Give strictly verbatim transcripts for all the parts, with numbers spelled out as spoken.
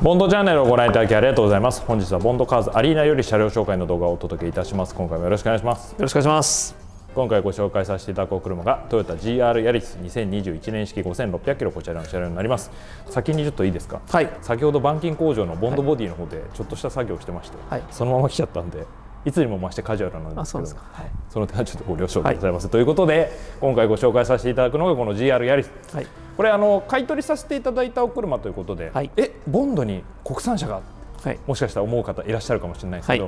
ボンドチャンネルをご覧いただきありがとうございます。本日はボンドカーズアリーナより車両紹介の動画をお届けいたします。今回もよろしくお願いします。 よろしくお願いします。 今回ご紹介させていただくお車がトヨタ ジーアール ヤリスにせんにじゅういちねん式ごせんろっぴゃくキロ、こちらの車両になります。先にちょっといいですか。 はい。 先ほど板金工場のボンドボディの方でちょっとした作業をしてまして、はい、そのまま来ちゃったんで、いつにも増してカジュアルなんですけど、そ, はい、その点はちょっとご了承くださいませ、はい、ということで今回ご紹介させていただくのがこの ジーアール ヤリス、はい、これあの買い取りさせていただいたお車ということで、はい、えボンドに国産車が、はい、もしかしたら思う方いらっしゃるかもしれないですけど、はい、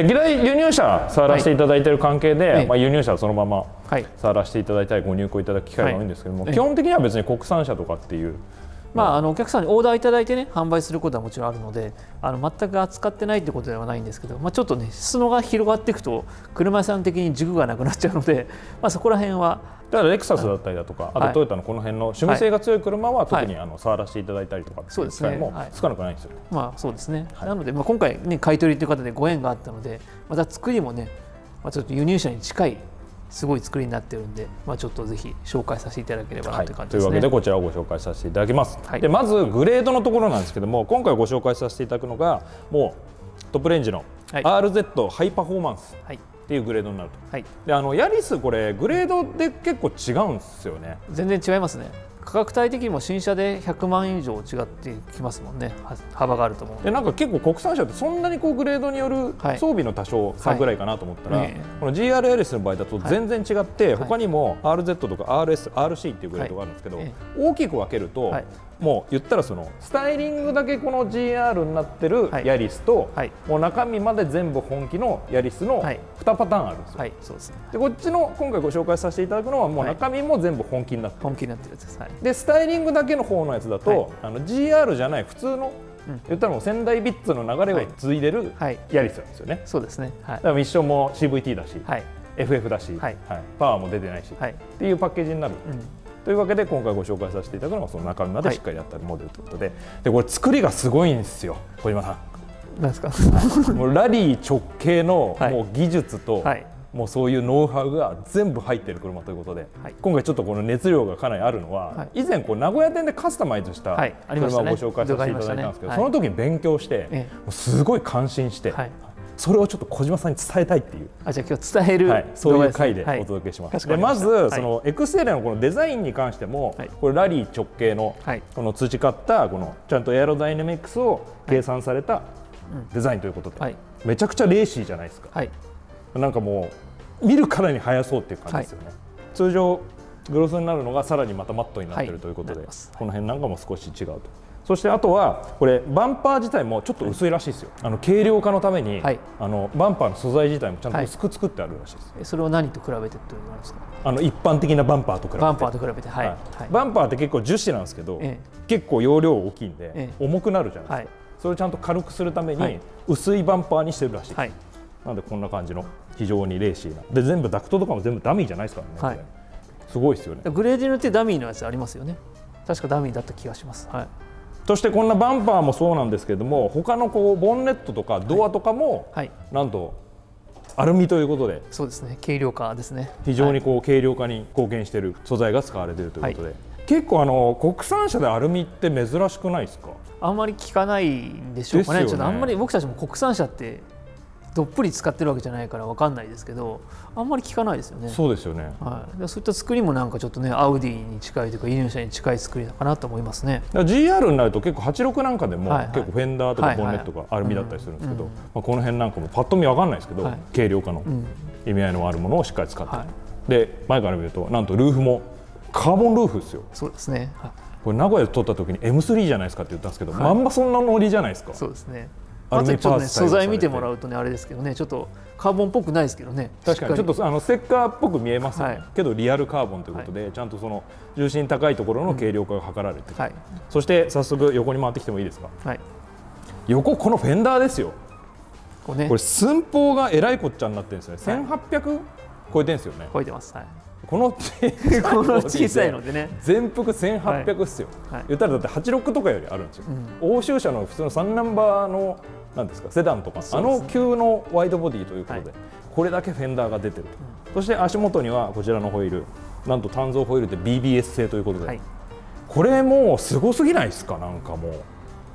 歴代輸入車触らせていただいている関係で、はい、まあ、輸入車はそのまま触らせていただいたりご入庫いただく機会が多いんですけども、はい、基本的には別に国産車とかっていう、 まあ、あのお客さんにオーダーいただいてね販売することはもちろんあるので、あの全く扱ってないってことではないんですけど、まあ、ちょっとね裾野が広がっていくと車屋さん的に軸がなくなっちゃうので、まあ、そこら辺はだからレクサスだったりだとか、あとトヨタのこの辺の趣味性が強い車は特にあの触らせていただいたりとかっていう機会も少なくないんですよ。 まあそうですね。なのでまあ今回ね買い取りという方でご縁があったので、また作りもね、まあ、ちょっと輸入車に近いすごい作りになってるんで、まあ、ちょっとぜひ紹介させていただければなという感じですね。 はい、というわけでこちらをご紹介させていただきます。はい、でまずグレードのところなんですけども、今回ご紹介させていただくのがもうトップレンジの アールゼット ハイパフォーマンスっていうグレードになると。はい、であのヤリスこれグレードで結構違うんですよね。 全然違いますね。価格帯的にも新車でひゃくまんえん以上違ってきますもんね。幅があると思う。 でなんか結構国産車ってそんなにこうグレードによる装備の多少差ぐらいかなと思ったら、はいはい、この ジーアール ヤリスの場合だと全然違って、はい、他にも アールゼット とか アールエス、アールシー っていうグレードがあるんですけど、はい、大きく分けると、はい、もう言ったらそのスタイリングだけこの ジーアール になってるヤリスと、はい、もう中身まで全部本気のヤリスのにパターンあるんですよ。はい、そうですね。でこっちの今回ご紹介させていただくのはもう中身も全部本気になってる、 本気になってるやつです。はい、 でスタイリングだけの方のやつだと、はい、あの ジーアール じゃない普通の、うん、言ったらもう仙台ビッツの流れを継いでるヤリスなんですよね。 そうですね。はい、 だからミッションも シーブイティー だし、はい、エフエフ だし、はいはい、パワーも出てないし、はい、っていうパッケージになる。うん、というわけで今回ご紹介させていただくのはその中身までしっかりやったモデルということで、はい、でこれ作りがすごいんですよ、小島さん。 なんですか。 もうラリー直系のもう技術と、はい、もうそういうノウハウが全部入っている車ということで、はい、今回ちょっとこの熱量がかなりあるのは、はい、以前こう名古屋店でカスタマイズした車をご紹介させていただいたんですけど、その時に勉強して、はい、もうすごい感心して、はい、それをちょっと小島さんに伝えたいっていう、 あ、じゃあ今日伝える、はい、 そういう回でお届けします。はい、でまず、はい、そのエクステリアのこのデザインに関しても、はい、これラリー直系の、はい、この培ったこのちゃんとエアロダイナミクスを計算されたデザインということで、はい、めちゃくちゃレーシーじゃないですか。はい、なんかもう見るからに速そうっていう感じですよね。はい、通常グロスになるのがさらにまたマットになっているということで、はい、この辺なんかも少し違うと。そしてあとはこれバンパー自体もちょっと薄いらしいですよ。はい、あの軽量化のために、はい、あのバンパーの素材自体もちゃんと薄く作ってあるらしいです。 はい、それを何と比べてってことなんですか。 あの一般的なバンパーと比べて。 バンパーと比べて、はい。はい、 バンパーって結構樹脂なんですけど、ええ、結構容量大きいんで、ええ、重くなるじゃないですか。はい、それをちゃんと軽くするために薄いバンパーにしてるらしい。はい、なのでこんな感じの非常にレーシーなで、全部ダクトとかも全部ダミーじゃないですからね。はい、すごいですよね。 グレーディングってダミーのやつありますよね。確かダミーだった気がします。はい、 そしてこんなバンパーもそうなんですけれども、他のこうボンネットとかドアとかも、はい、なんとアルミということで、 そうですね、軽量化ですね。 非常にこう軽量化に貢献している素材が使われているということで、はい、結構あの国産車でアルミって珍しくないですか。 あんまり聞かないんでしょうかね。ちょっとあんまり僕たちも国産車ってどっぷり使ってるわけじゃないから分かんないですけど、あんまり聞かないですよね。 そうですよね。 はい、そういった作りもなんかちょっとねアウディに近いというか輸入車に近い作りだかなと思いますね。 ジーアール になると結構はちじゅうろくなんかでも結構フェンダーとかボンネットがアルミだったりするんですけど、この辺なんかもパッと見分かんないですけど、はい、軽量化の意味合いのあるものをしっかり使ってる。はい、で前から見るとなんとルーフもカーボンルーフですよ。 そうですね。はい、 これ名古屋で撮った時に エムスリー じゃないですかって言ったんですけど、はい、まんまそんなノリじゃないですか。 そうですね。あとちょっとね素材見てもらうとねあれですけどね、ちょっとカーボンっぽくないですけどね。 確かにちょっとあのステッカーっぽく見えますよね。はい、けどリアルカーボンということで、はい、ちゃんとその重心高いところの軽量化が図られて、うん、はい、そして早速横に回ってきてもいいですか。はい、横このフェンダーですよ。これ、ね、これ寸法がえらいこっちゃになってるんですよね。はい、せんはっぴゃく超えてるんですよね。 超えてます。はい、 この小さいのでね、 全幅せんはっぴゃくっすよ。はい、言ったらだってはちじゅうろくとかよりあるんですよ。うん、欧州車の普通のさんナンバーのなんですかセダンとか、ね、あの級のワイドボディということで、はい、これだけフェンダーが出てると。うん、そして足元にはこちらのホイール、なんと単造ホイールで ビービーエス 製ということで、はい、これもうすごすぎないですか。なんかもう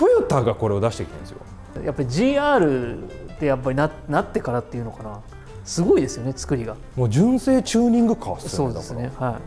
トヨタがこれを出してきてるんですよ。 やっぱり ジーアール ってやっぱり な, なってからっていうのかな、すごいですよね、作りが。 もう純正チューニングカーっすよね。 そうですね、はい、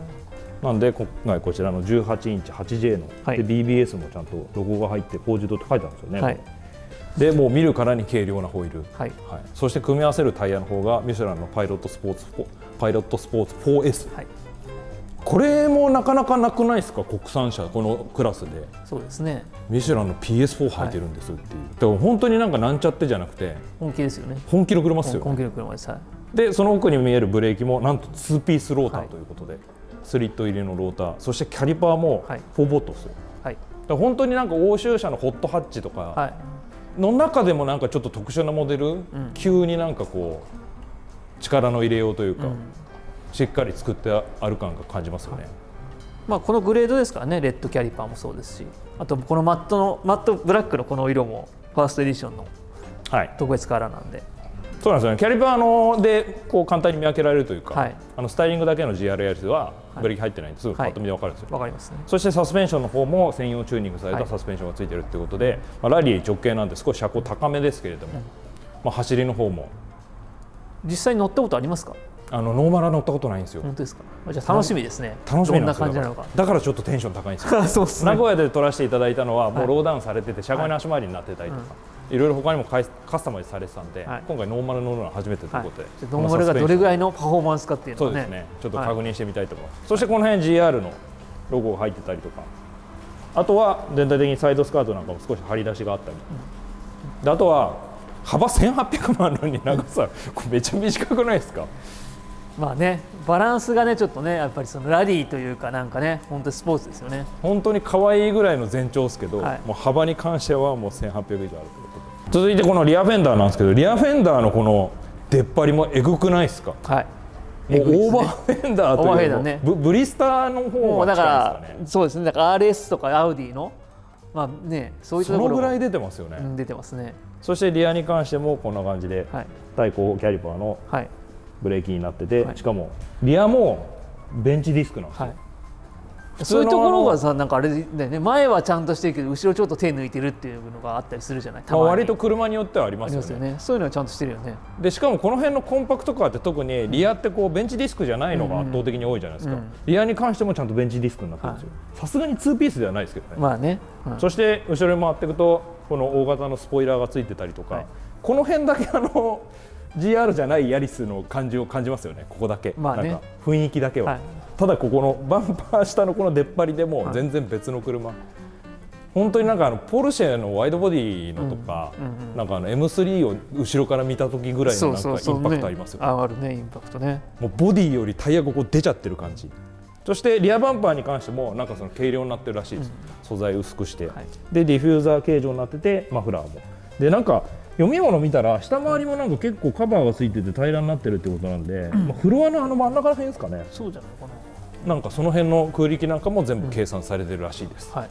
なんで今回こちらのじゅうはちインチ はちジェー の、はい、で ビービーエス もちゃんとロゴが入ってフォージドって書いてあるんですよね、はい、でもう見るからに軽量なホイール、はいはい、そして組み合わせるタイヤの方がミシュランのパイロットスポーツパイロットスポーツ フォーエス、はい、これもなかなかなくないですか、国産車このクラスで。 そうですね、 ミシュランの ピーエスフォー 入ってるんですっていう、はい、だから本当になんかなんちゃってじゃなくて本気ですよね。 本気の車ですよね。 本気の車です、はい、 でその奥に見えるブレーキもなんとツーピースローターということで、はい、スリット入りのローター、そしてキャリパーもフォーボットですよ、はい、だから本当になんか欧州車のホットハッチとかの中でもなんかちょっと特殊なモデル、うん、急になんかこう力の入れようというか、うん、しっかり作ってある感が感じますよね、はい。 まあこのグレードですからね、レッドキャリパーもそうですし、あとこのマットのマットブラックのこの色もファーストエディションの特別カラーなんで、はい、そうなんですよね。キャリパーのでこう簡単に見分けられるというか、はい、あのスタイリングだけの ジーアールエル はブレーキ入ってないんですぐパッと見で分かるんですよ。わかりますね。そしてサスペンションの方も専用チューニングされたサスペンションがついてるっていうことで、はい、まあ、ラリー直径なんで少し車高高めですけれども、うん、まあ走りの方も実際に乗ったことありますか？ あのノーマルは乗ったことないんですよ。 本当ですか？じゃあ楽しみですね。 楽しみなんですよ。 どんな感じなのか。 だからちょっとテンション高いんですよ。そうですね。名古屋で撮らせていただいたのはもうローダウンされてて車外の足回りになってたりとか、はい、いろいろ他にもカスタマイズされてたんで、はい、今回ノーマル乗るのは初めてということで、はい、 ノーマルがどれぐらいのパフォーマンスかっていうのをね、 そうですね、ちょっと確認してみたいと思います、はい、そしてこの辺 ジーアール のロゴが入ってたりとか、あとは全体的にサイドスカートなんかも少し張り出しがあったり、うん、であとは幅せんはっぴゃくもあるのに長さこれめっちゃ短くないですか？ まあね、バランスがねちょっとね、やっぱりそのラリーというかなんかね、本当にスポーツですよね。 本当に可愛いぐらいの全長ですけど、はい、もう幅に関してはもうせんはっぴゃく以上あるということで。続いてこのリアフェンダーなんですけど、リアフェンダーのこの出っ張りもえぐくないですか？はい。もうオーバーフェンダーというの、ね、ブ, ブリスターの方が近いですかね。だからそうですね。 だから アールエス とかアウディのまあね、そういうところそのぐらい出てますよね。 うん、出てますね。 そしてリアに関してもこんな感じで、はい、対向キャリパーの、はい、ブレーキになってて、はい、しかもリアもベンチディスクなんですよ、はい、 そういうところがさ、なんかあれだよね、前はちゃんとしてるけど後ろちょっと手抜いてるっていうのがあったりするじゃない。 まあ割と車によってはありますよ ね, よね。そういうのはちゃんとしてるよね。 でしかもこの辺のコンパクトカーって特にリアってこうベンチディスクじゃないのが圧倒的に多いじゃないですか、うんうん、リアに関してもちゃんとベンチディスクになってるんですよ。さすがにツーピースではないですけどね。 まあね、 うん、そして後ろに回っていくとこの大型のスポイラーがついてたりとか、はい、この辺だけあのジーアール じゃないヤリスの感じを感じますよね。ここだけ、まあね、なんか雰囲気だけは、はい、ただここのバンパー下のこの出っ張りでも全然別の車、はい、本当になんかあのポルシェのワイドボディのとか、うんうんうん、なんかあの エムスリー を後ろから見た時ぐらいのなんかインパクトありますよね。 あ、あるね、インパクトね。 もうボディよりタイヤがここ出ちゃってる感じ。そしてリアバンパーに関してもなんかその軽量になってるらしいです、うん、素材薄くして、はい、でディフューザー形状になっててマフラーもでなんか読み物見たら下回りもなんか結構カバーがついてて平らになってるってことなんで、うん、まあ、フロアのあの真ん中ら辺ですかね。 そうじゃないかな。なんかその辺の空力なんかも全部計算されてるらしいです、うん、はい、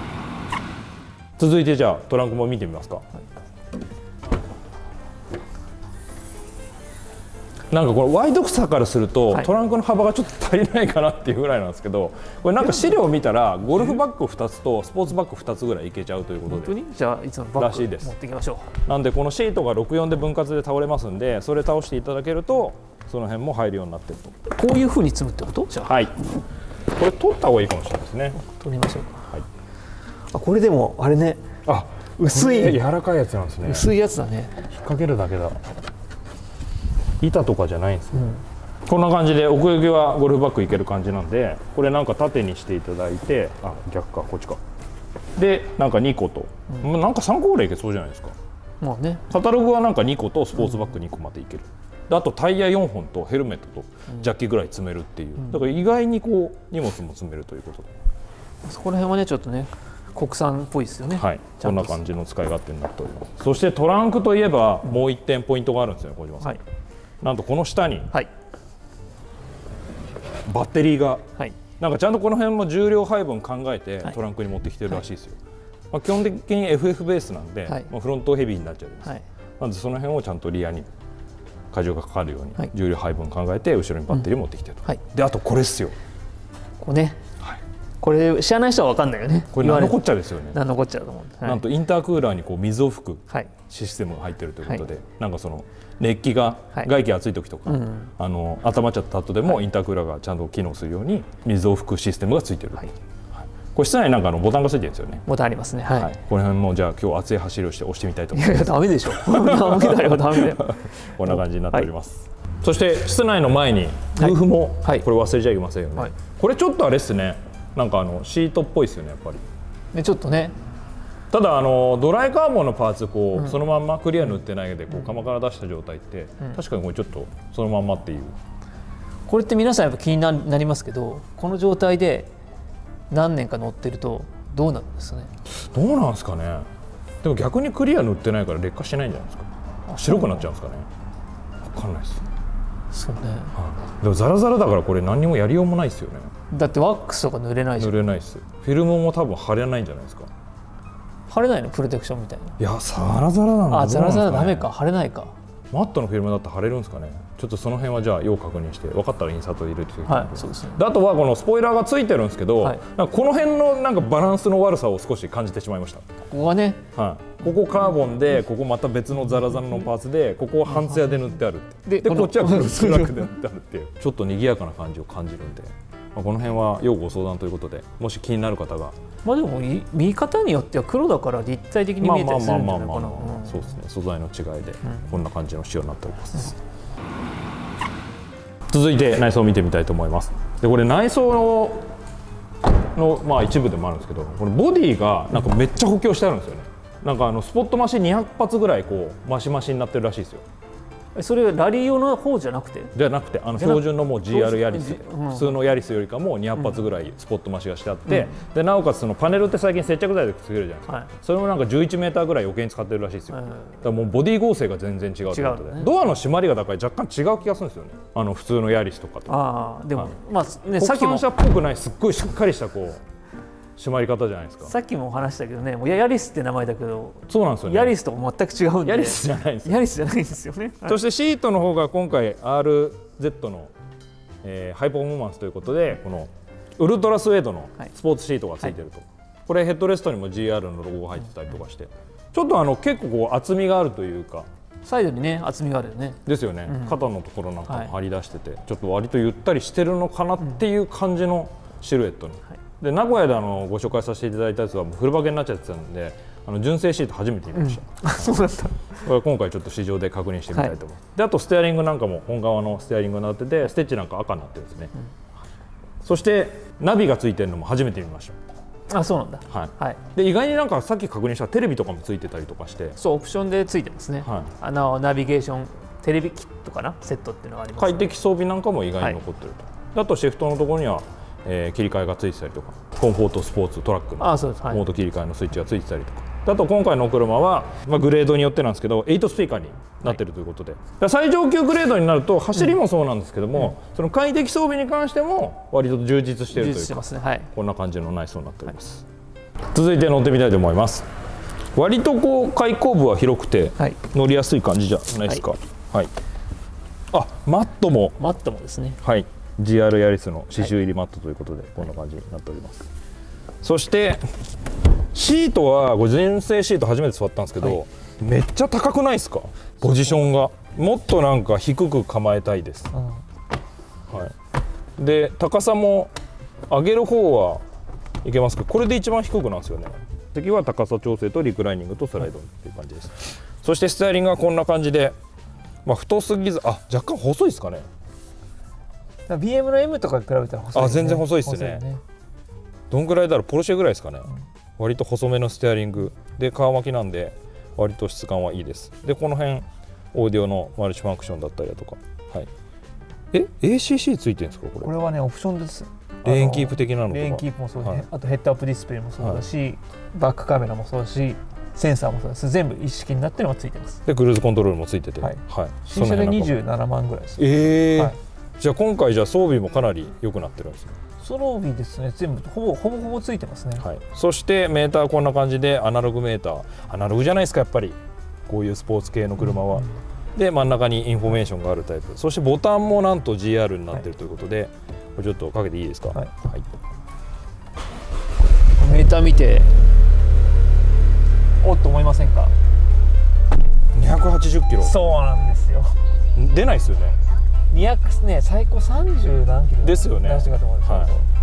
続いてじゃあトランクも見てみますか、はい、なんかこのワイドさからすると、はい、トランクの幅がちょっと足りないかなっていうぐらいなんですけど、これなんか資料を見たらゴルフバッグふたつとスポーツバッグふたつぐらいいけちゃうということで。 本当に？じゃあいつもバッグ持っていきましょう。 なんでこのシートがろくよんで分割で倒れますんで、それ倒していただけるとその辺も入るようになってると。 こういう風に積むってこと？じゃあ、 はい、これ取った方がいいかもしれないですね。 取りましょうか、はい、あ、これでもあれね、 あ、 薄い柔らかいやつなんですね。 薄いやつだね。 引っ掛けるだけだ。板とかじゃないんですよ、うん、こんな感じで奥行きはゴルフバッグいける感じなんで、これなんか縦にしていただいて、あ、逆か、こっちかでなんかにこと、うん、なんかさんこぐらいいけそうじゃないですか。 まあね、 カタログはなんかにことスポーツバッグにこまでいける、うん、であとタイヤよんほんとヘルメットとジャッキぐらい積めるっていう、うん、だから意外にこう荷物も積めるということで、 そこら辺はねちょっとね国産っぽいですよね。 はい、こんな感じの使い勝手になっております。そしてトランクといえばもういってんポイントがあるんですよ、小島さん、はい、なんとこの下に、はい、バッテリーが、はい、なんかちゃんとこの辺も重量配分考えてトランクに持ってきてるらしいですよ、はい、まあ、基本的に エフエフ ベースなんで、はい、まあ、フロントヘビーになっちゃうんです、はい、なのでその辺をちゃんとリアに荷重がかかるように重量配分考えて後ろにバッテリーを持ってきてると、はい、であとこれですよ、 こうね、はい、 これ知らない人は分かんないよね。 これ何のこっちゃですよね。 何のこっちゃだと思う、はい、 なんとインタークーラーにこう水を吹くシステムが入ってるということで、はい、なんかその熱気が外気暑い時とか、はい、あの温まっちゃった後でもインタークーラーがちゃんと機能するように水を吹くシステムがついてる、はい、これ室内になんかあのボタンがついてるんですよね。 ボタンありますね。はい。はい、 この辺もじゃあ今日熱い走りをして押してみたいと思います。 いやいやダメでしょ。ダメだよダメだよ。 こんな感じになっております。はい、そして室内の前にルーフもこれ忘れちゃいけませんよね。はい、これちょっとあれですね。なんかあのシートっぽいですよねやっぱり。 ねちょっとね。 ただあのドライカーボンのパーツこう、うん、そのまんまクリア塗ってないでこう釜から出した状態って、うん、確かにこれちょっとそのまんまっていう。 これって皆さんやっぱ気になりますけど、この状態で何年か乗ってるとどうなるんですかね。 どうなんですかね。でも逆にクリア塗ってないから劣化しないんじゃないですか。白くなっちゃうんですかね。分かんないです。 そうね。 はあ、でもザラザラだからこれ何にもやりようもないですよね。 だってワックスとか塗れないじゃん。 塗れないです。フィルムも多分貼れないんじゃないですか。 貼れないのプロテクションみたいな。 いやザラザラなんだ。 あザラザラダメか、貼れないか。 マットのフィルムだったら貼れるんですかね。ちょっとその辺はじゃあ要確認して分かったらインサート入れてください。 はい、そうですね。 であとはこのスポイラーがついてるんですけど、はい、なんかこの辺のなんかバランスの悪さを少し感じてしまいました。ここはね、 はい、ここカーボンでここまた別のザラザラのパーツでここは半ツヤで塗ってあるででこっちはブラックで塗ってあるっていうちょっと賑やかな感じを感じるんで、まあ、この辺は要ご相談ということでもし気になる方が。 まあでも見方によっては黒だから立体的に見えたりするんじゃないかな。 そうですね。素材の違いでこんな感じの仕様になっております。うん、続いて内装を見てみたいと思います。でこれ内装のまあ一部でもあるんですけど、これボディがなんかめっちゃ補強してあるんですよね。なんかあのスポットマシンにひゃく発ぐらいこうマシマシになってるらしいですよ。 それはラリー用の方じゃなくてじゃなくてあの標準のもう ジーアール ヤリス、うん、普通のヤリスよりかもにひゃく発ぐらいスポット増しがしてあって、うん、でなおかつそのパネルって最近接着剤でくっつけるじゃないですか、はい、それもなんかじゅういちメーターぐらい余計に使ってるらしいですよ、はい、だからもうボディ合成が全然違うということで、ね、ドアの閉まりがだから若干違う気がするんですよね。あの普通のヤリスとかと。 あでも、はい、まあねさっきも国産車っぽくないすっごいしっかりしたこう締まり方じゃないですか。 さっきも話したけどね、もうヤリスって名前だけど、 そうなんですよね。 ヤリスと全く違うんで。 ヤリスじゃないんですよ。 ヤリスじゃないんですよね。 そしてシートの方が今回 アールゼット の、えー、ハイパフォーマンスということでこのウルトラスウェードのスポーツシートがついてると、はい、これヘッドレストにも ジーアール のロゴが入ってたりとかして、ちょっとあの結構こう厚みがあるというか。 サイドにね厚みがあるよね。 ですよね。うん、肩のところなんかも張り出してて、はい、ちょっと割とゆったりしてるのかなっていう感じのシルエットに。はい、で名古屋であのご紹介させていただいたやつはもうフルバケになっちゃってたんで、あの純正シート初めて見ました。 うん、そうだった。 これ今回ちょっと試乗で確認してみたいと思います。はい、であとステアリングなんかも本革のステアリングになってて、ステッチなんか赤になってるんですね。うん、そしてナビがついてるのも初めて見ました。 あ、そうなんだ。 はい。はい、で意外になんかさっき確認したテレビとかもついてたりとかして、 そうオプションでついてますね。はい、あのナビゲーションテレビキットかなセットっていうのがあります、ね。快適装備なんかも意外に残ってると。はい、あとシフトのところには。えー、切り替えがついてたりとか、コンフォートスポーツトラックのモード切り替えのスイッチがついてたりとか、あと今回のお車は、まあ、グレードによってなんですけどはちスピーカーになっているということで、はい、最上級グレードになると走りもそうなんですけども、うん、その快適装備に関しても割と充実しているというか、ね、はい、こんな感じの内装になっております。はい、続いて乗ってみたいと思います。割とこう開口部は広くて乗りやすい感じじゃないですか。はいはい、あ、マットもマットもですね。 はい、ジーアール ヤリスの刺繍入りマットということで、はい、こんな感じになっております。そしてシートはご純正シート初めて座ったんですけど、はい、めっちゃ高くないですか？ポジションがもっとなんか低く構えたいです。はい、で高さも上げる方はいけますけど、これで一番低くなんですよね。次は高さ調整とリクライニングとスライドっていう感じです。はい、そしてステアリングはこんな感じで、まあ、太すぎず、あ、若干細いですかね。 ビーエム の エム とかに比べたら細い、 ね、あ、全然細いですね。ね、どんぐらいだろう、ポルシェぐらいですかね。うん、割と細めのステアリングで皮巻きなんで割と質感はいいです。でこの辺オーディオのマルチファンクションだったりだとか、はい、え エーシーシー ついてるんですかこれ？これはねオプションです。 レーンキープ的なのとか、 レーンキープもそうですね、はい、あとヘッドアップディスプレイもそうだし、はい、バックカメラもそうだしセンサーもそうです。全部一式になってるのがついてます。 でクルーズコントロールもついてて、はいはい、 新車でにじゅうななまんぐらいです。 えーはい、じゃあ今回じゃあ装備もかなり良くなってるんですね。 装備ですね、全部ほぼほぼほぼついてますね。 はい、そしてメーターこんな感じでアナログメーター、アナログじゃないですかやっぱりこういうスポーツ系の車は。うん、で真ん中にインフォメーションがあるタイプ、そしてボタンもなんと ジーアール になっているということで、はい、これちょっとかけていいですか？はい、はい、 ター見ておっと思いませんか？ にひゃくはちじゅっキロ。 そうなんですよ。 出ないですよね。 にひゃくね、最高さんじゅう何キロですよね。 出してたと思うんですよ。 はい、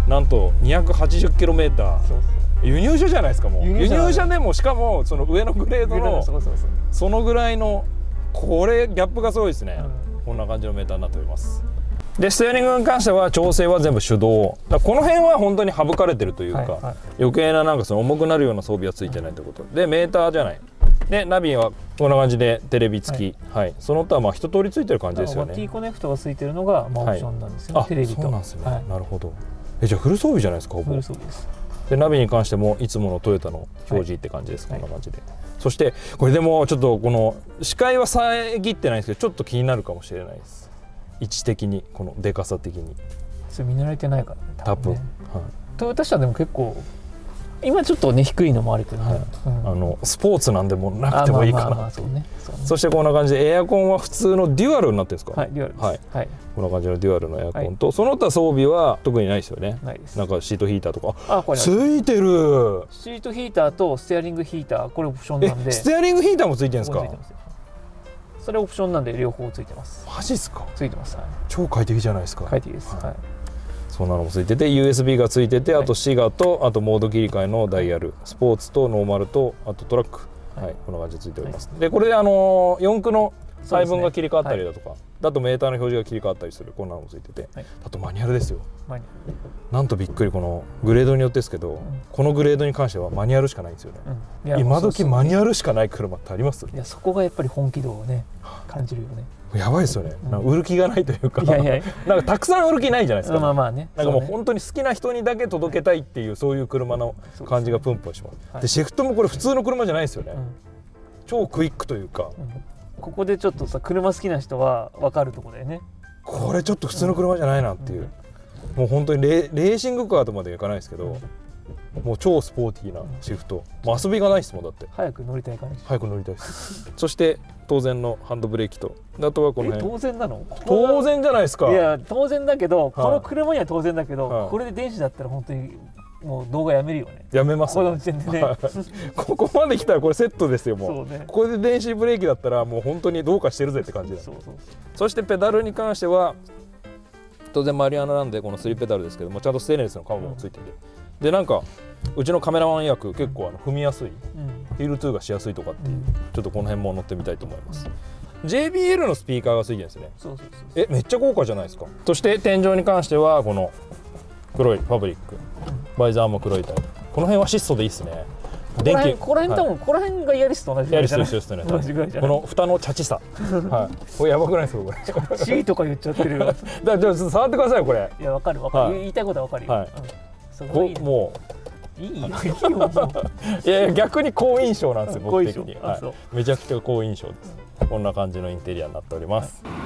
なんとにひゃくはちじゅっキロメーター。そうそう、輸入車じゃないですか。もう輸入車でも、しかもその上のグレードのそのぐらいの、これギャップがすごいですね、うん、こんな感じのメーターになっております。でステアリングに関しては調整は全部手動だ、この辺は本当に省かれてるというか、はいはい、余計ななんかその重くなるような装備はついてないということで、メーターじゃないで、ナビはこんな感じでテレビ付き、はいはい、その他はまあ一通りついてる感じですよね。 T コネクトがついてるのがまあオプションなんですよね、はい、テレビと。そうなんですね、はい、なるほど。 えじゃあフル装備じゃないですか。ほぼフル装備です。 でナビに関してもいつものトヨタの表示って感じです、はい、こんな感じで。そしてこれでもちょっとこの視界は遮ってないんですけど、ちょっと気になるかもしれないです。位置的にこのでかさ的にそれ見慣れてないからね、 多分、ね、 はい、トヨタ車でも結構今ちょっとね低いのもあるけど、ね、はい、うん、 あのスポーツなんでもなくてもいいかなっていう。そしてこんな感じでエアコンは普通のデュアルになってるんですか？ はい、デュアルです、はいはい、 こんな感じのデュアルのエアコンと、はい、その他装備は特にないですよね。 ないです。 なんかシートヒーターとかあこれついてる。 シートヒーターとステアリングヒーター、これオプションなんで。 ステアリングヒーターもついてるんですか？ それオプションなんで両方ついてます。 マジっすか？ ついてます、はい、 超快適じゃないですか。 快適です、はい、 そんなのもついてて ユーエスビー がついてて、あとシガとあとモード切り替えのダイヤル、スポーツとノーマルとあとトラック、はいはい、こんな感じでついております、はい、でこれであのよん駆の配分が切り替わったりだとか、ね、はい、だとメーターの表示が切り替わったりする、こんなのもついてて、はい、あとマニュアルですよ。マニュアルなんとびっくり、このグレードによってですけど、うん、このグレードに関してはマニュアルしかないんですよね、うん、今時マニュアルしかない車ってあります？ いやそこがやっぱり本気度をね感じるよね。 やばいですよね、うん、なんか売る気がないというか、いやいやなんかたくさん売る気ないじゃないですか。 まあまあね、 なんかもう本当に好きな人にだけ届けたいっていう、そういう車の感じがプンプンします。で、はい、でシフトもこれ普通の車じゃないですよね、うん、超クイックというか、うん、ここでちょっとさ車好きな人は分かるところだよね。 これちょっと普通の車じゃないなっていう、うん、もう本当にレ、レーシングカーとまではいかないですけど、うん、もう超スポーティーなシフト、もう遊びがないですもん。だって早く乗りたい感じ。 早く乗りたいですそして当然のハンドブレーキと、あとはこの辺。 当然なの？ 当然じゃないですか。 いや当然だけど、はい、この車には当然だけど、はい、これで電子だったら本当にもう動画やめるよね。 やめます、ね、 この時点でねここまで来たらこれセットですよ。もうそう、ね、これで電子ブレーキだったらもう本当にどうかしてるぜって感じだ。そうそうそう。そしてペダルに関しては当然マリアナなんでこのスリーペダルですけども、ちゃんとステンレスのカバーもついてて、うん、でなんかうちのカメラマン曰く結構あの踏みやすい、うん、フィールツーがしやすいとかっていう、うん、ちょっとこの辺も乗ってみたいと思います。ジェイビーエル のスピーカーがついてるんですね。そうそうそうそう。えめっちゃ豪華じゃないですか。そして天井に関してはこの黒いファブリック、バイザーも黒いタイプ。この辺は質素でいいですね。 電気ここら辺多分、はい、この辺がヤリスと同じぐらいじゃない。ヤリスと一緒ですね。この蓋のチャチさ、はい、これやばくないですかこれ。チャチとか言っちゃってるよ。だからちょっと触ってくださいこれ。 いやわかるわかる、はい、言いたいことはわかるよ。はい、うん、いいね、もういいよいいよもう。いや逆に好印象なんですよ僕的に、はい。めちゃくちゃ好印象です。こんな感じのインテリアになっております。はい、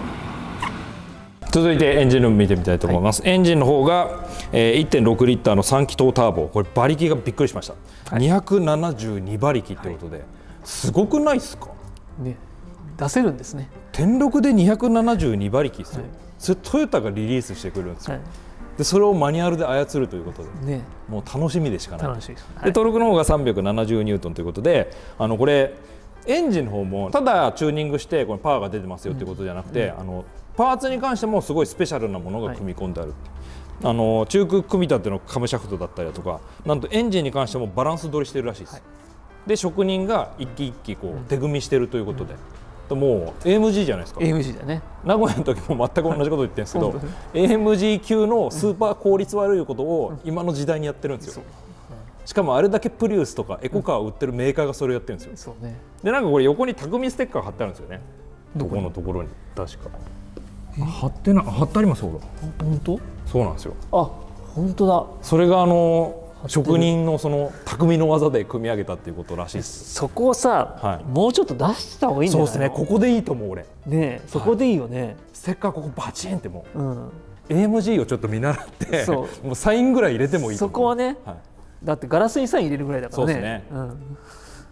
続いてエンジンルーム見てみたいと思います。はい、エンジンの方が、えー、いってんろくリッターのさん気筒ターボ、これ馬力がびっくりしました。はい、にひゃくななじゅうに馬力ってことで、はい、すごくないですか？ね、出せるんですね。点ろくでにひゃくななじゅうに馬力ですよ。はい、それトヨタがリリースしてくるんですよ。はい、でそれをマニュアルで操るということで、ね、もう楽しみでしかない。楽しいです。はい、でトルクの方がさんびゃくななじゅうニュートンということで、あのこれエンジンの方もただチューニングしてこのパワーが出てますよっていうことじゃなくて、うん、あのパーツに関してもすごいスペシャルなものが組み込んである。はい、あの中空組み立てのカムシャフトだったりだとか、なんとエンジンに関してもバランス取りしてるらしいです。はい、で職人が一機一機こう手組みしてるということで、うん、もう エーエムジー じゃないですか。 エーエムジー だね。 名古屋の時も全く同じこと言ってるんですけどエーエムジー 級のスーパー効率悪いことを今の時代にやってるんですよ。しかもあれだけプリウスとかエコカーを売ってるメーカーがそれをやってるんですよ。そうね、でなんかこれ横に匠ステッカー貼ってあるんですよね。どこのところに確か貼ってな貼ってあります。ほら本当？ そうなんですよ。 あ本当だ。 それがあの職人のその匠の技で組み上げたっていうことらしいです。 そこをさ、はい、もうちょっと出した方がいいんじゃないの？ そうですね。ここでいいと思う俺。 ねえそこでいいよね。はい、 ステッカーここバチンってもう、うん、エーエムジー をちょっと見習ってそうもうサインぐらい入れてもいいと思う。 そこはね。はい、だってガラスにサイン入れるぐらいだからね。そうですね。うん、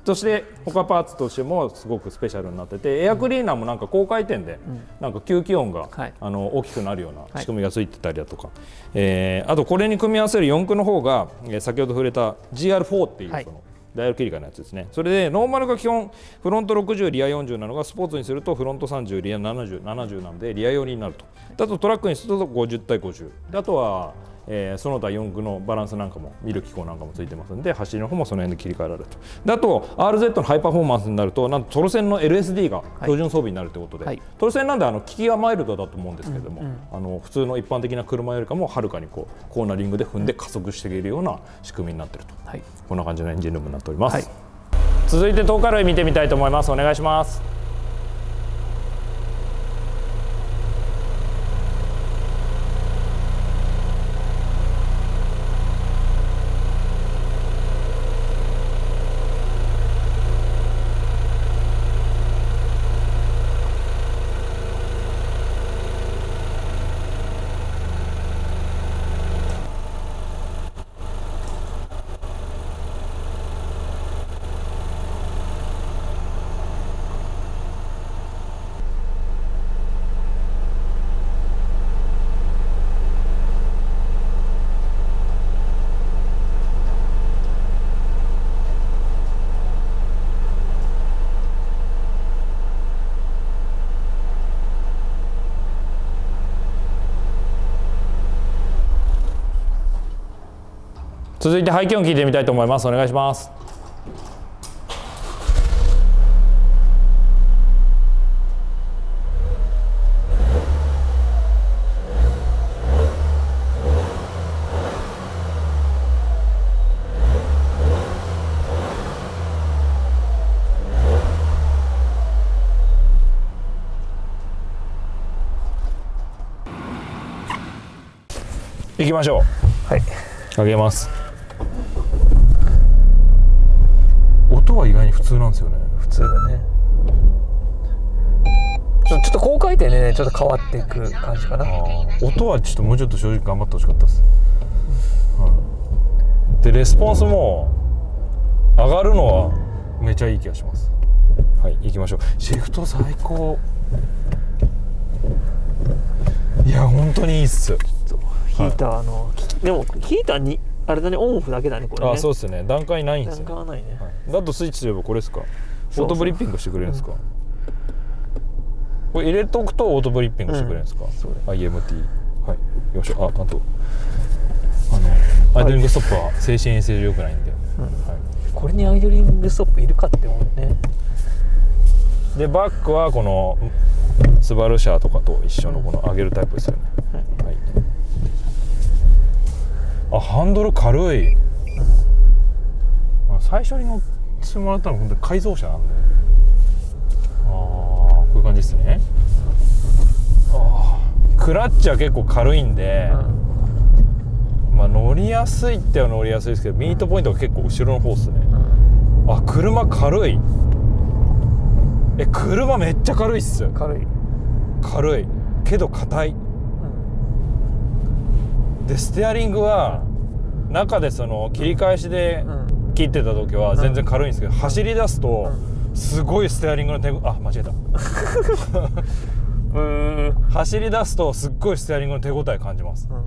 そして他パーツとしてもすごくスペシャルになってて、エアクリーナーもなんか高回転でなんか吸気音が、はい、あの大きくなるような仕組みがついてたりだとか、はい、えー、あとこれに組み合わせる四駆の方が、えー、先ほど触れた ジーアールフォー っていうその、はい、ダイヤル切り替えのやつですね。それでノーマルが基本フロントろくじゅうリアよんじゅうなのがスポーツにするとフロントさんじゅうリアななじゅう、ななじゅうなのでリア寄りになると。あとトラックにするとごじゅう対ごじゅうで、あとはえー、その他四駆のバランスなんかも見る機構なんかもついてますので、走りの方もその辺で切り替えられると。であと アールゼット のハイパフォーマンスになると、なんとトロセンの エルエスディー が標準装備になるということで、はい、トロセンなんであの効きはマイルドだと思うんですけれども、うんうん、あの普通の一般的な車よりかもはるかにこうコーナリングで踏んで加速していけるような仕組みになっていると、はい、こんな感じのエンジンルームになっております、はい、続いて灯火類見てみたいと思います。お願いします。続いて排気音聞いてみたいと思います。お願いします。行きましょう。はい。上げます。音は意外に普通なんですよね。 普通だね。ちょっと高回転でね、ちょっと変わっていく感じかな。 音はちょっともうちょっと正直頑張ってほしかったです、うん、でレスポンスも上がるのはめちゃいい気がします。はい、行きましょう。シフト最高。いや本当にいいっす。 ヒーターの、はい、でもヒーターにあれだね、オンオフだけだねこれね。 あ、そうですね。段階ないんですよ、ね。 段階はないね。 はい、だとスイッチすればこれですか。オートブリッピングしてくれるんですか。うん、これ入れとくとオートブリッピングしてくれるんですか。うん、アイエムティー。はい。よいしょ。あ、あとあのアイドリングストップは精神衛生上良くないんで。うん、はい、 これにアイドリングストップいるかって思うね。 でバックはこのスバル車とかと一緒のこの上げるタイプですよね。うん、はい。あ、ハンドル軽い。最初に乗ってもらったのは本当に改造車なんで、ああこういう感じですね。あクラッチは結構軽いんで、うん、まあ乗りやすいっては乗りやすいですけど、ミートポイントが結構後ろの方ですね。うん、あ車軽い。え車めっちゃ軽いっす。 軽い軽いけど硬い。でステアリングは中でその切り返しで切ってた時は全然軽いんですけど、走り出すとすごいステアリングの手あ間違えたうん走り出すとすっごいステアリングの手応え感じます。うん、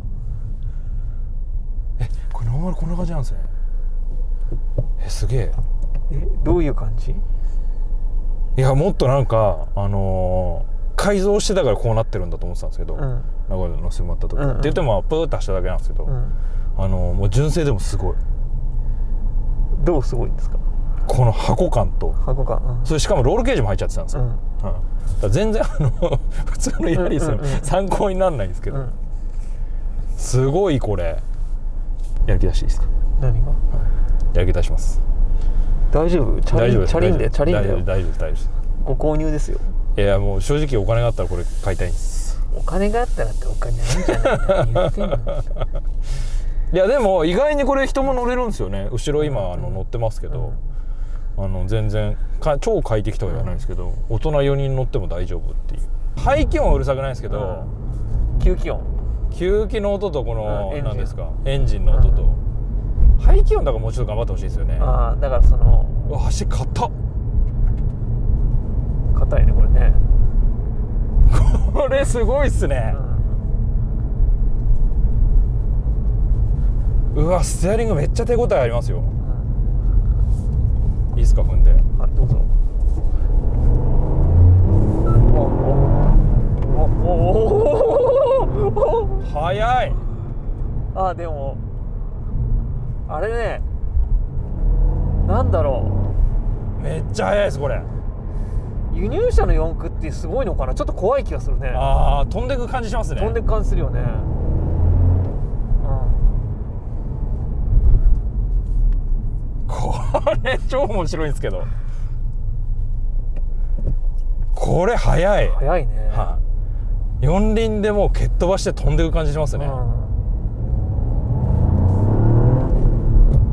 えこれノーマルこんな感じなんですね。えすげえ。 えどういう感じ。 いやもっとなんかあのー改造してたからこうなってるんだと思ってたんですけど、うん、名古屋で乗せてもらった時、うんうん、って言ってもプーッと走っただけなんですけど、うん、あのもう純正でもすごい。 どうすごいんですか。 この箱感と箱感、うん、 それしかもロールケージも入っちゃってたんですよ、うんうん、だから全然あの普通のヤリスの参考にならないんですけど、うん、すごいこれやる気出していいですか。 何が、はい、 やる気出します。 大丈夫。チャリンチャリンでチャリンで大丈夫大丈夫大丈夫です。 ご購入ですよ。 いやもう正直お金があったらこれ買いたいんです。 お金があったらってお金ないんじゃないの言ってんのいやでも意外にこれ人も乗れるんですよね。後ろ今あの乗ってますけど、うん、あの全然か超快適とは言わないんですけど、うん、大人よにん乗っても大丈夫っていう。排気音はうるさくないですけど、 うん、吸気音吸気の音とこの、うん、何ですかエンジンの音と、うん、排気音だからもうちょっと頑張ってほしいですよね。 あだからそのうわ足硬っ。 硬いねこれね。 これすごいっすね、うん、うわステアリングめっちゃ手応えありますよ、うん、いいっすか踏んで。 はいどうぞ。 速い。 あでもあれねなんだろうめっちゃ速いですこれ。 輸入車の四駆ってすごいのかな。ちょっと怖い気がするね。 ああ飛んでく感じしますね。 飛んでく感じするよね、うん、 これ超面白いんですけど、これ速い。 速いね、 はあ、四輪でもう蹴っ飛ばして飛んでく感じしますね、うん、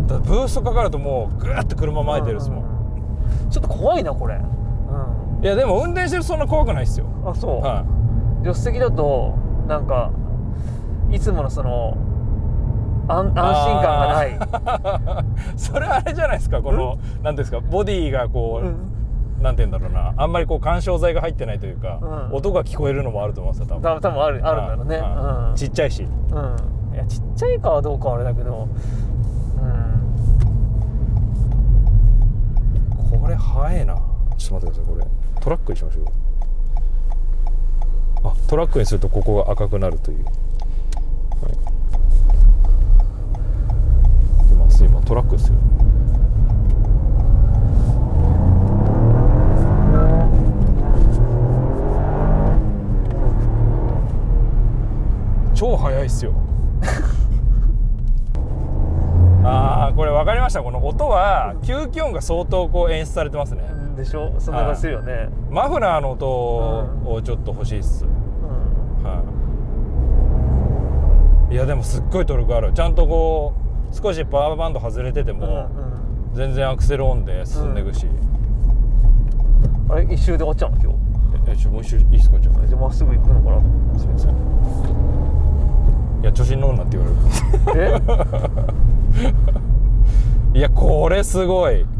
だブーストかかるともうグーッと車前出るですもん、 うん、ちょっと怖いなこれ、うん、 いやでも運転してるとそんな怖くないですよ。 あそう、 はい、 助手席だとなんかいつものその安, 安心感がない。 それあれじゃないですかこの何ですかボディがこう、うん、なんて言うんだろうなあんまりこう干渉剤が入ってないというか、うん、音が聞こえるのもあると思うんですよ多分。 多分あるあるんだろうね、うん、 ちっちゃいし、 うん、いやちっちゃいかはどうかはあれだけど、 うん、これ速いな。ちょっと待ってくださいこれトラックにしましょう。あトラックにするとここが赤くなるという、はい、まあ今トラックですよ。超速いっすよ。ああこれ分かりました。この音は吸気音が相当こう演出されてますね。 でしょ。そんな感じするよね。 マフラーの音をちょっと欲しいっす、うんはい、いやでもすっごいトルクある。ちゃんとこう少しパワーバンド外れてても、うんうん、全然アクセルオンで進んでいくし、 うん、あれ一周で終わっちゃうの今日。 えちょもう一周いいですか。じゃあじゃあまっすぐ行くのかな。 すみません。いや調子に乗るなって言われる。えいやこれすごい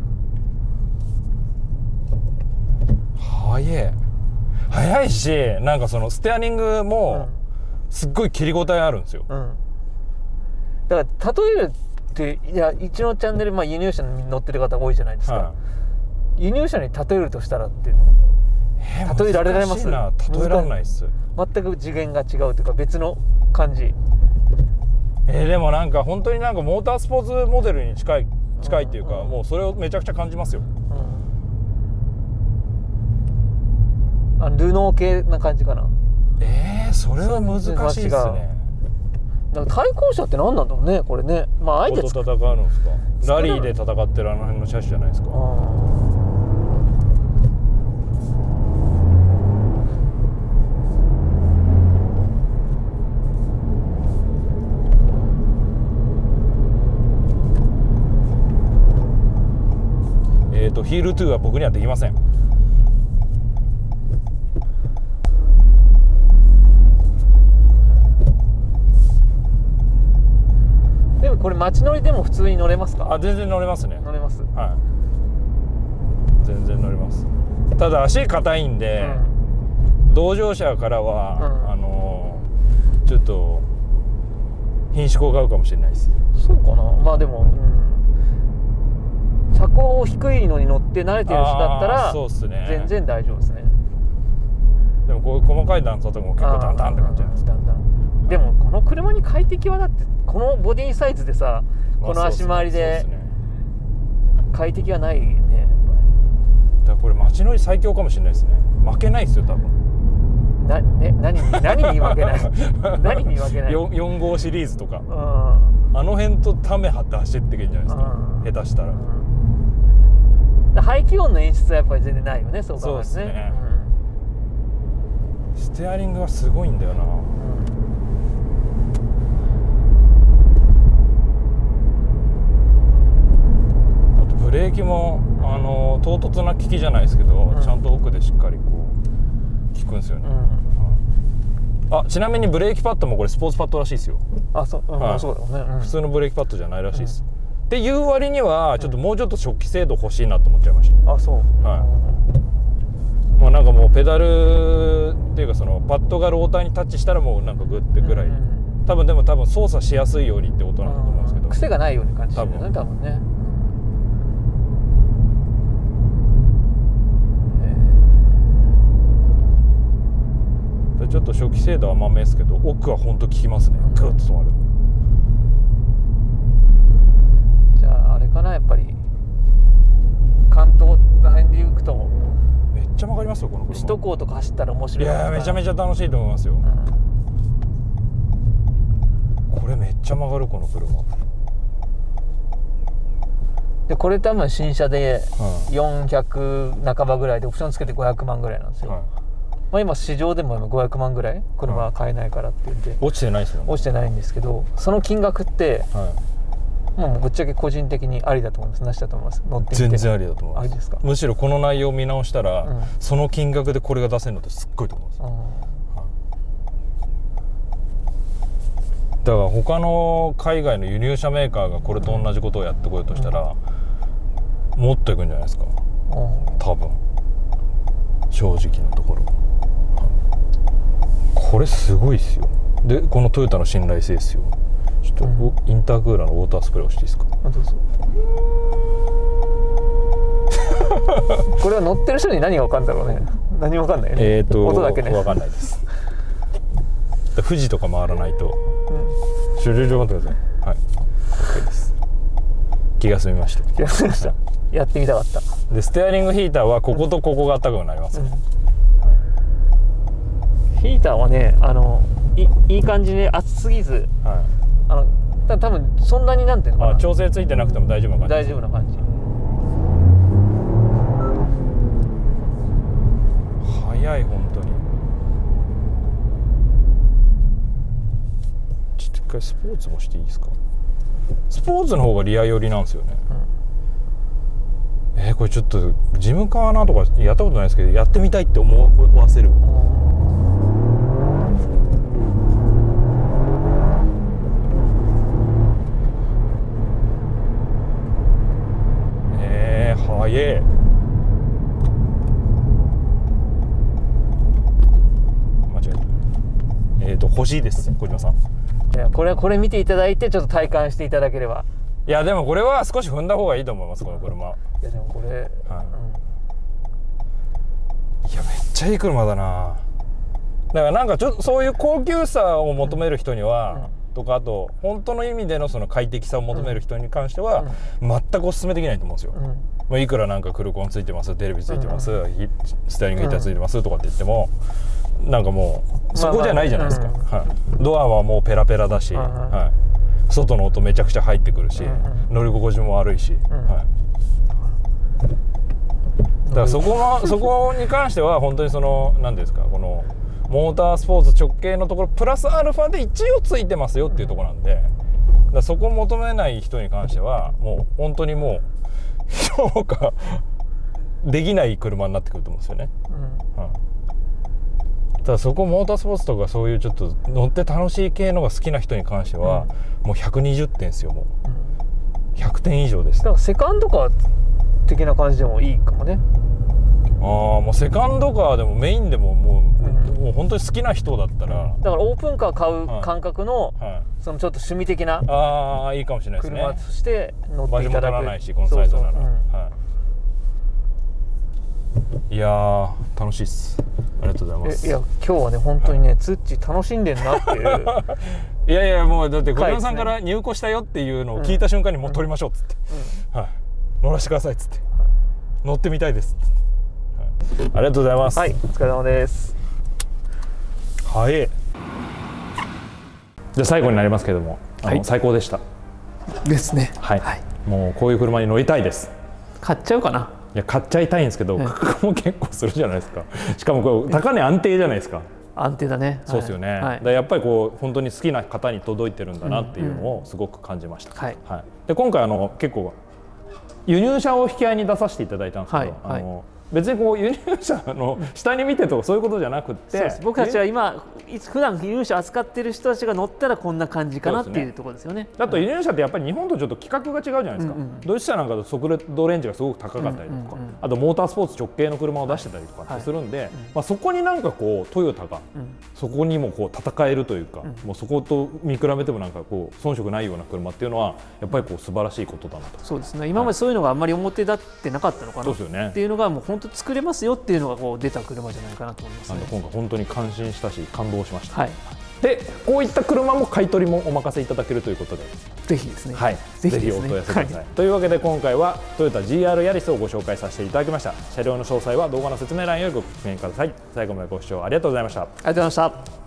速い速いし、なんかそのステアリングもすっごい切り応えあるんですよ、うん、 だから例えるっていやうちのチャンネル、まあ、輸入車に乗ってる方多いじゃないですか、はい、輸入車に例えるとしたらっていうの例えられられます？ 例えられないっす。 全く次元が違うというか別の感じ。 えー、でもなんか本当になんかモータースポーツモデルに近い近いっていうか、うん、もうそれをめちゃくちゃ感じますよ、 うん、あルノー系な感じかな。 えー、それは難しいですね。 なんか対向車って何なんだろうねこれね。まああえて戦うのですか。ラリーで戦ってるあの辺の車種じゃないですか。えーと、ヒールトゥーは僕にはできません。 でもこれ街乗りでも普通に乗れますか？ あ、全然乗れますね。 乗れます。 はい。全然乗れます。ただ足硬いんで、うん、同乗者からは、うん、あのー、ちょっと品種を買うかもしれないです。 そうかな。まあでも。うん車高低いのに乗って慣れてる人だったらそうっすね、全然大丈夫ですね。 でもこういう細かい段差とかも結構ダンダンって感じじゃないですか。 でもこの車に快適はだってこのボディサイズでさこの足回りで快適はないね。 だからこれ街乗り最強かもしれないですね。負けないですよ多分。 な、ね、何に何に負けない何に負けないよん, よん号シリーズとかあの辺とため張って走ってけんじゃないですか下手したら。 排気音の演出はやっぱり全然ないよね。そう考えるとね。そうですね、 うん、ステアリングはすごいんだよな、うん、あとブレーキも、うん、あの唐突な効きじゃないですけど、うん、ちゃんと奥でしっかりこう効くんですよね、うん、あちなみにブレーキパッドもこれスポーツパッドらしいですよ。 あそう、うんはい、そうだよね、うん、 普通のブレーキパッドじゃないらしいです、 っていう割にはちょっともうちょっと初期精度欲しいなと思っちゃいました。 あ、そう。 はい。まあなんかもうペダルっていうかそのパッドがローターにタッチしたらもうなんかグッてぐらい、多分でも多分操作しやすいようにってことなんだと思うんですけど、 癖がないように感じてるね、多分ね。 ちょっと初期精度は甘めですけど、奥は本当効きますね。グッと止まる。 じゃああれかな、やっぱり関東ら辺で行くとめっちゃ曲がりますよこの車。 首都高とか走ったら面白い。 いやーめちゃめちゃ楽しいと思いますよ、うん、これめっちゃ曲がるこの車で。これ多分新車でよんひゃく半ばぐらいでオプションつけてごひゃくまんぐらいなんですよ、はい。まあ今市場でもごひゃくまんぐらい車は買えないからっていうんで、 落ちてないですよね。 落ちてないんですけど、その金額って、はい、もうぶっちゃけ個人的にありだと思います。なしだと思います。乗ってみて全然ありだと思います。 ありですか。 むしろこの内容を見直したら、うん、その金額でこれが出せるのってすっごいと思います、うん、はい、だから他の海外の輸入車メーカーがこれと同じことをやってこようとしたら、うん、もっといくんじゃないですか、うん、多分正直なところ。これすごいですよ。でこのトヨタの信頼性ですよ。ちょっと、うん、インタークーラーのウォータースプレー押していいですか。 あ、どうぞ。これは乗ってる人に何が分かるんだろうね。何も分かんないよね。 えっと音だけね。 分かんないです。富士とか回らないと。うん、終了待ってください。はい。OK です。気が済みました。 気が済みました。はい、やってみたかった。 でステアリングヒーターはこことここが暖かくなります、ね。うん、 ヒーターはね、あの い, いい感じで熱すぎず、はい、あのた多分そんなになんていうのかな、 調整ついてなくても大丈夫な感じ。 大丈夫な感じ。 早い本当に。ちょっと一回スポーツもしていいですか。スポーツの方がリア寄りなんですよね。うん、えー、これちょっとジムカーなとかやったことないですけど、やってみたいって思わせる。えー、早え。間違えた。えっと欲しいです、小島さん。 いや、これはこれ見ていただいてちょっと体感していただければ。 いやでもこれは少し踏んだ方がいいと思います、この車。 いやでもこれ、はい、うん、 いやめっちゃいい車だな。だからなんかちょっとそういう高級さを求める人には、うんうん、とかあと本当の意味でのその快適さを求める人に関しては、うん、全くお勧めできないと思うんですよ。うん、まあいくらなんかクルコンついてます、テレビついてます、うん、ステアリングヒーターついてますとかって言っても、なんかもうそこじゃないじゃないですか。ドアはもうペラペラだし、はい、外の音めちゃくちゃ入ってくるし、うんうん、乗り心地も悪いし、うん、はい、だからそこのそこに関しては本当にその何ですか、このモータースポーツ直系のところプラスアルファで一応ついてますよっていうところなんで、だからそこを求めない人に関してはもう本当にもう評価できない車になってくると思うんですよね。うん、はい、ただそこモータースポーツとかそういうちょっと乗って楽しい系のが好きな人に関しては、うん、もうひゃくにじゅってんですよ。もうひゃくてん以上です。 だからセカンドカー的な感じでもいいかもね。 ああ、もうセカンドカーでもメインでももう、うん、もう本当に好きな人だったら、 だからオープンカー買う感覚の、はいはい、そのちょっと趣味的な、 ああいいかもしれないですね。 車として乗っていただく。場所も取らないしこのサイズなら。そうそう、うん、はい、いやー楽しいっす。ありがとうございます。 いや今日はね本当にね、はい、ツッチ楽しんでんなっていういやいやもうだって小島さんから入庫したよっていうのを聞いた瞬間にもう撮りましょうっつって、うん、はい、乗らせてくださいっつって、乗ってみたいですっつって、はい、ありがとうございます。 はい、お疲れ様です。 はい、じゃあ最後になりますけども、あの、はい、最高でしたですね。 はい、はい、もうこういう車に乗りたいです。 買っちゃうかな。 いや買っちゃいたいんですけど、価格も結構するじゃないですか。しかもこれ高値安定じゃないですか。 安定だね。 そうですよね。はい、だやっぱりこう本当に好きな方に届いてるんだなっていうのをすごく感じました。うんうん、はいはい、で今回あの結構輸入車を引き合いに出させていただいたんですけど、はいはい、あの別にこう輸入車の下に見てとかそういうことじゃなくて、 僕たちは今普段輸入車扱ってる人たちが乗ったらこんな感じかなっていうところですよね。 あと輸入車ってやっぱり日本とちょっと規格が違うじゃないですか。うんうん、ドイツ車なんかと速度レンジがすごく高かったりとか、あとモータースポーツ直系の車を出してたりとかってするんで、はいはい、まあそこになんかこうトヨタがそこにもこう戦えるというか、うん、もうそこと見比べてもなんかこう遜色ないような車っていうのはやっぱりこう素晴らしいことだなと。 そうですね。今までそういうのがあんまり表立ってなかったのかなっていうのがもう本当作れますよっていうのがこう出た車じゃないかなと思います、ね。 今回本当に感心したし感動しました。 はい、 でこういった車も買い取りもお任せいただけるということで、 ぜひですね。 はい、ぜひお問い合わせください。はい、というわけで今回はトヨタ ジーアール ヤリスをご紹介させていただきました。車両の詳細は動画の説明欄よりご確認ください。最後までご視聴ありがとうございました。ありがとうございました。